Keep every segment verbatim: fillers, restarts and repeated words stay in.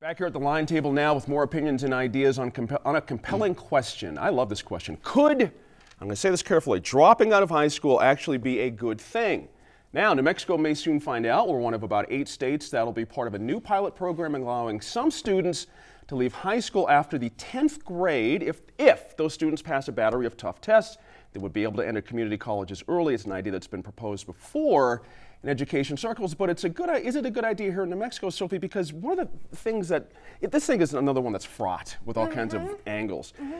Back here at the line table now with more opinions and ideas on, on a compelling question. I love this question. Could, I'm going to say this carefully, dropping out of high school actually be a good thing? Now, New Mexico may soon find out. We're one of about eight states that'll be part of a new pilot program allowing some students to leave high school after the tenth grade. If, if those students pass a battery of tough tests, they would be able to enter community colleges early. It's an idea that's been proposed before in education circles, but it's a good, is it a good idea here in New Mexico, Sophie? Because one of the things that, this thing is another one that's fraught with all mm-hmm. kinds of angles. Mm-hmm.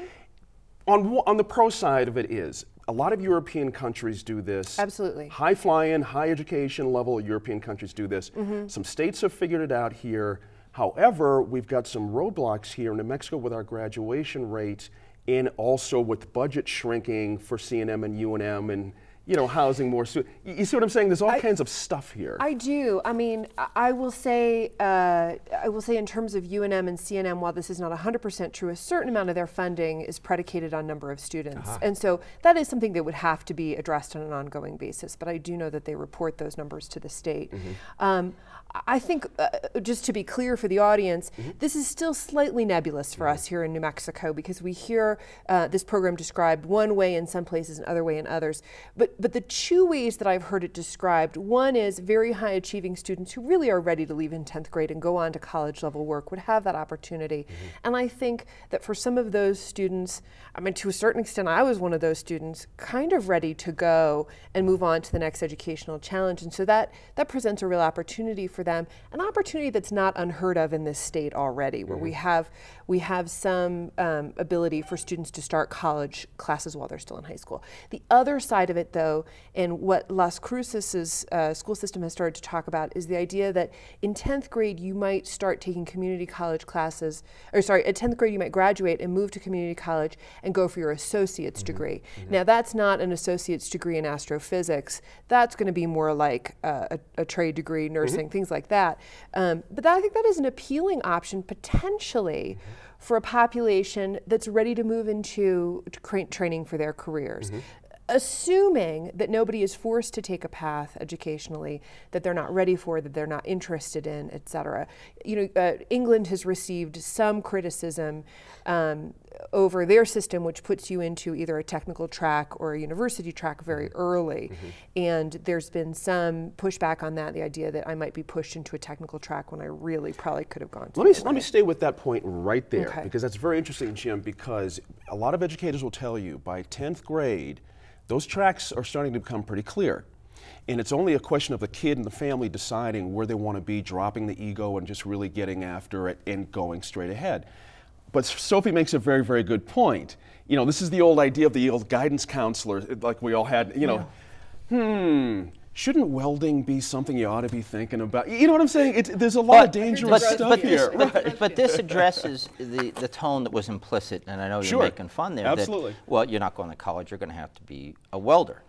On, on the pro side of it is, a lot of European countries do this. Absolutely. High flying, high education level European countries do this. Mm-hmm. Some states have figured it out here. However, we've got some roadblocks here in New Mexico with our graduation rate and also with budget shrinking for C and M and U N M and you know, housing more students. You see what I'm saying? There's all I, kinds of stuff here. I do. I mean, I will say, uh, I will say in terms of U N M and C N M, while this is not one hundred percent true, a certain amount of their funding is predicated on number of students. Uh-huh. And so that is something that would have to be addressed on an ongoing basis. But I do know that they report those numbers to the state. Mm-hmm. um, I think, uh, just to be clear for the audience, mm-hmm. this is still slightly nebulous for mm-hmm. us here in New Mexico because we hear uh, this program described one way in some places and other way in others. But, but the two ways that I've heard it described, one is very high achieving students who really are ready to leave in tenth grade and go on to college level work would have that opportunity. Mm-hmm. And I think that for some of those students, I mean, to a certain extent, I was one of those students kind of ready to go and move on to the next educational challenge. And so that, that presents a real opportunity for them, an opportunity that's not unheard of in this state already, where mm-hmm. we have we have some um, ability for students to start college classes while they're still in high school. The other side of it, though, and what Las Cruces' uh, school system has started to talk about, is the idea that in tenth grade you might start taking community college classes, or sorry, at tenth grade you might graduate and move to community college and go for your associate's mm-hmm. degree. Mm-hmm. Now that's not an associate's degree in astrophysics. That's going to be more like uh, a, a trade degree, nursing, mm-hmm. things like that. Um, but that, I think that is an appealing option potentially mm-hmm. for a population that's ready to move into tra training for their careers. Mm-hmm. Assuming that nobody is forced to take a path educationally that they're not ready for, that they're not interested in, et cetera. You know, uh, England has received some criticism um, over their system, which puts you into either a technical track or a university track very early. Mm-hmm. And there's been some pushback on that, the idea that I might be pushed into a technical track when I really probably could have gone to Let me, let way. me stay with that point right there, okay. because that's very interesting, Jim, because a lot of educators will tell you by tenth grade, those tracks are starting to become pretty clear. And it's only a question of the kid and the family deciding where they want to be, dropping the ego and just really getting after it and going straight ahead. But Sophie makes a very, very good point. You know, this is the old idea of the old guidance counselor, like we all had, you know, yeah. hmm, shouldn't welding be something you ought to be thinking about? You know what I'm saying? It's, there's a lot but, of dangerous but, stuff but here. This, but, right. but this addresses the, the tone that was implicit, and I know you're sure. making fun there. Absolutely. That, well, you're not going to college, you're going to have to be a welder.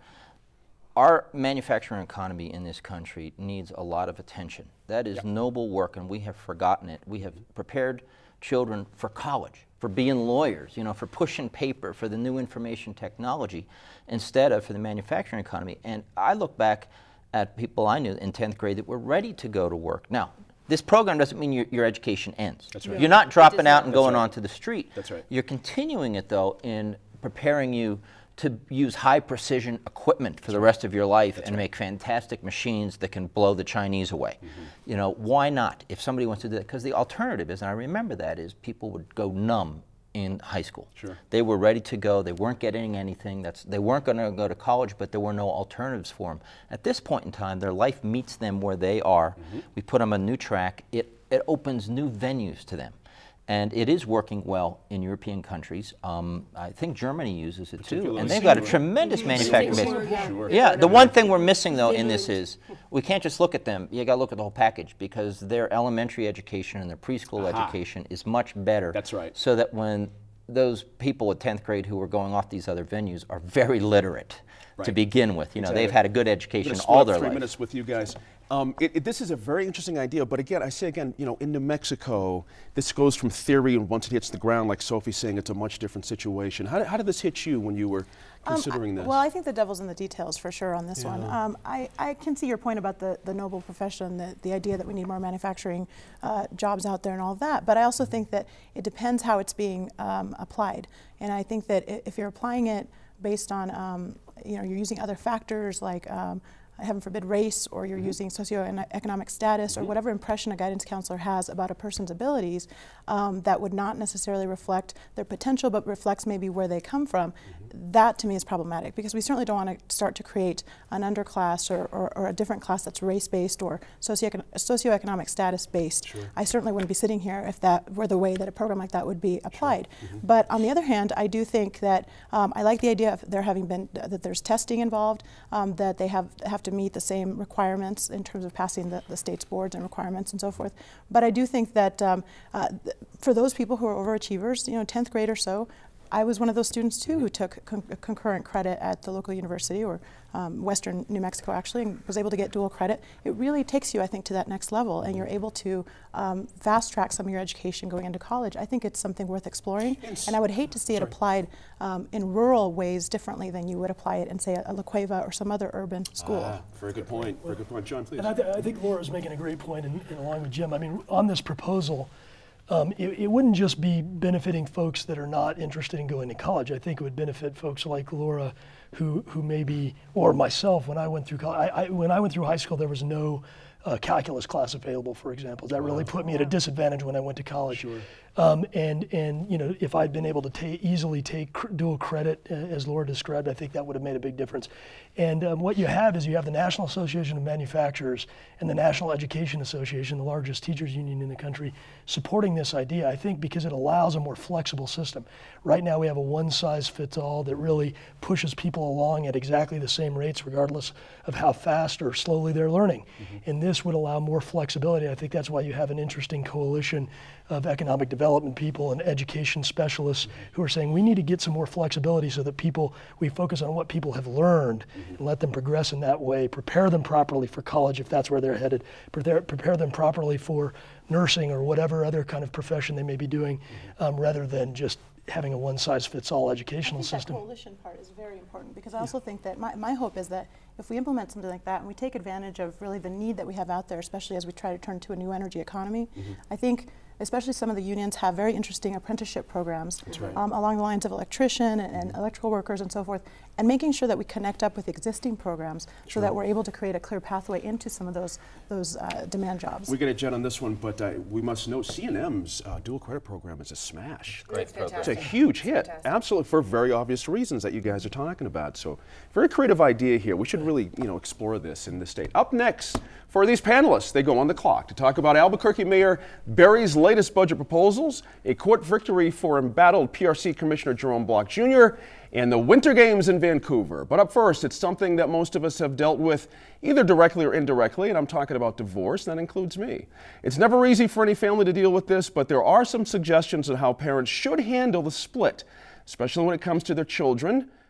Our manufacturing economy in this country needs a lot of attention. That is yep. noble work, and we have forgotten it. We have prepared children for college, for being lawyers, you know, for pushing paper, for the new information technology, instead of for the manufacturing economy. And I look back at people I knew in tenth grade that were ready to go to work. Now, this program doesn't mean your, your education ends. That's right. You're not dropping out and going right. onto the street. That's right. You're continuing it, though, in preparing you to use high precision equipment for That's the rest right. of your life That's and right. make fantastic machines that can blow the Chinese away. Mm-hmm. You know, why not? If somebody wants to do that, because the alternative is, and I remember that, is people would go numb in high school. Sure. They were ready to go. They weren't getting anything. That's, they weren't going to go to college, but there were no alternatives for them. At this point in time, their life meets them where they are. Mm-hmm. We put them on a new track. It, it opens new venues to them. And it is working well in European countries. Um, I think Germany uses it too. And they've got a tremendous manufacturing base. Sure. Yeah, the one thing we're missing though in this is, we can't just look at them, you gotta look at the whole package, because their elementary education and their preschool Aha. education is much better. That's right. So that when those people at tenth grade who are going off these other venues are very literate right. to begin with. You know, exactly. they've had a good education all their life. Three minutes with you guys. Um, it, it, this is a very interesting idea, but again, I say again, you know, in New Mexico, this goes from theory, and once it hits the ground, like Sophie's saying, it's a much different situation. How, how did this hit you when you were considering um, I, this? Well, I think the devil's in the details for sure on this yeah. one. Um, I, I can see your point about the, the noble profession, the, the idea that we need more manufacturing uh, jobs out there and all of that, but I also think that it depends how it's being um, applied. And I think that if you're applying it based on, um, you know, you're using other factors like um, heaven forbid race, or you're mm-hmm. using socioeconomic status, mm-hmm. or whatever impression a guidance counselor has about a person's abilities, um, that would not necessarily reflect their potential, but reflects maybe where they come from, mm-hmm. that to me is problematic, because we certainly don't want to start to create an underclass or, or, or a different class that's race-based or socioecon socioeconomic status-based. Sure. I certainly wouldn't be sitting here if that were the way that a program like that would be applied. Sure. Mm-hmm. But on the other hand, I do think that um, I like the idea of there having been, uh, that there's testing involved, um, that they have, have to meet the same requirements in terms of passing the, the state's boards and requirements and so forth. But I do think that um, uh, th for those people who are overachievers, you know, tenth grade or so, I was one of those students too who took con concurrent credit at the local university, or um, Western New Mexico actually, and was able to get dual credit. It really takes you, I think, to that next level, and you're able to um, fast track some of your education going into college. I think it's something worth exploring, yes. and I would hate to see Sorry. it applied um, in rural ways differently than you would apply it in, say, a, a La Cueva or some other urban school. Ah, very good point. Very good point, John. Please. And I, th I think Laura's making a great point, and along with Jim. I mean, on this proposal. Um, it, it wouldn't just be benefiting folks that are not interested in going to college. I think it would benefit folks like Laura, who who maybe, or myself, when I went through college. I, I, when I went through high school, there was no uh, calculus class available, for example. That really put me at a disadvantage when I went to college. Sure. Um, and and you know, if I'd been able to ta easily take cr dual credit, uh, as Laura described, I think that would have made a big difference. And um, what you have is you have the National Association of Manufacturers and the National Education Association, the largest teachers union in the country, supporting this idea, I think, because it allows a more flexible system. Right now we have a one-size-fits-all that really pushes people along at exactly the same rates regardless of how fast or slowly they're learning. Mm-hmm. And this would allow more flexibility. I think that's why you have an interesting coalition of economic development people and education specialists who are saying we need to get some more flexibility so that people, we focus on what people have learned and let them progress in that way, prepare them properly for college if that's where they're headed, prepare, prepare them properly for nursing or whatever other kind of profession they may be doing, um, rather than just having a one-size-fits-all educational I think system. That coalition part is very important, because I also yeah. think that my, my hope is that if we implement something like that and we take advantage of really the need that we have out there, especially as we try to turn to a new energy economy, mm-hmm. I think especially some of the unions have very interesting apprenticeship programs right. um, along the lines of electrician and, and electrical workers and so forth, and making sure that we connect up with existing programs True. so that we're able to create a clear pathway into some of those those uh, demand jobs. We're going to jet on this one, but uh, we must note C N M's uh, dual credit program is a smash. Great program. It's a huge hit, absolutely, for very obvious reasons that you guys are talking about. So, very creative idea here. We should really, you know, explore this in the state. Up next, for these panelists, they go on the clock to talk about Albuquerque Mayor Berry's latest budget proposals, a court victory for embattled P R C Commissioner Jerome Block Junior, and the Winter Games in Vancouver. But up first, it's something that most of us have dealt with either directly or indirectly, and I'm talking about divorce, and that includes me. It's never easy for any family to deal with this, but there are some suggestions on how parents should handle the split, especially when it comes to their children.